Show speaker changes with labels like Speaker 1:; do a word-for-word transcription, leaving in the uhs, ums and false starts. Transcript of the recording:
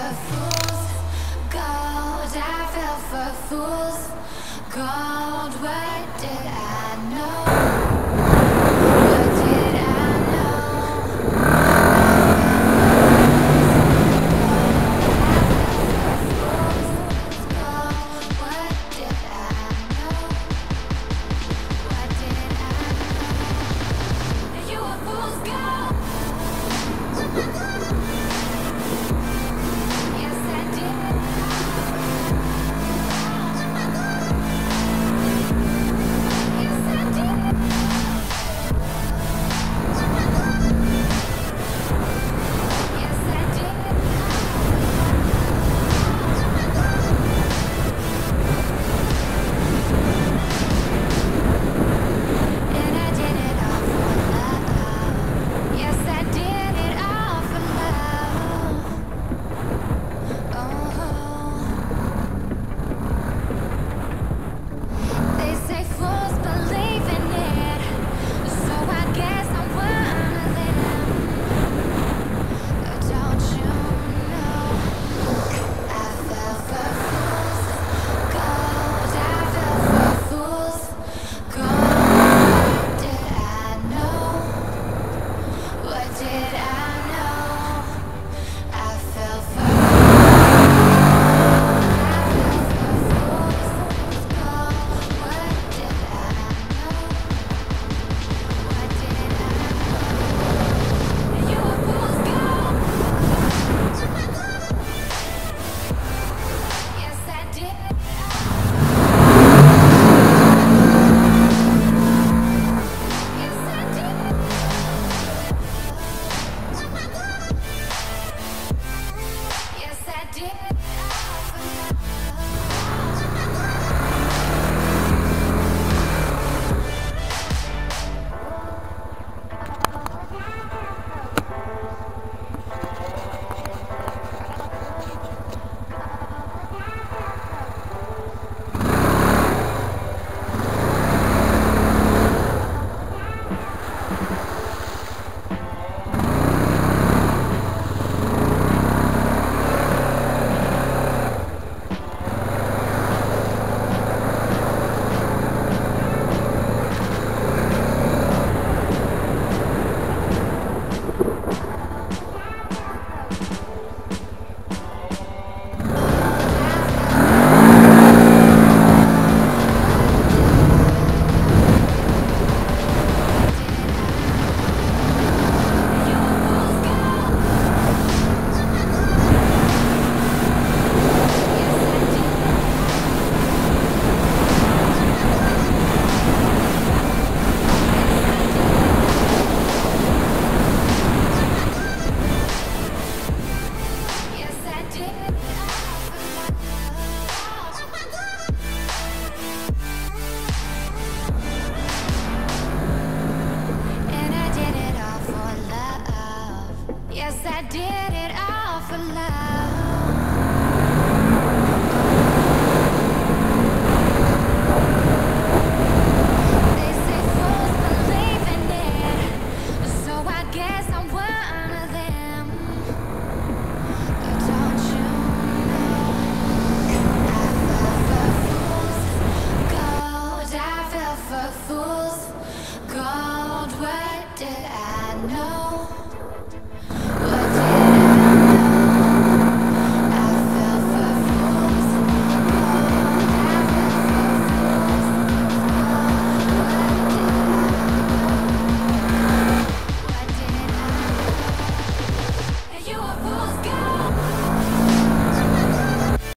Speaker 1: for fools gold. I fell for fools gold. What did I know? What did I know? I fell for fools gold. What did I know? What did I know? You were fool's gold. Yes, I did. Yes, I did. Yes, I did. And I did it all for love. Yes, I did it all for love. Oh, they say fools believe in it, so I guess I'm one of them. Don't you know? I fell for fools gold. I fell for fools gold. What did I know? What did I know? I fell for Yes, I did.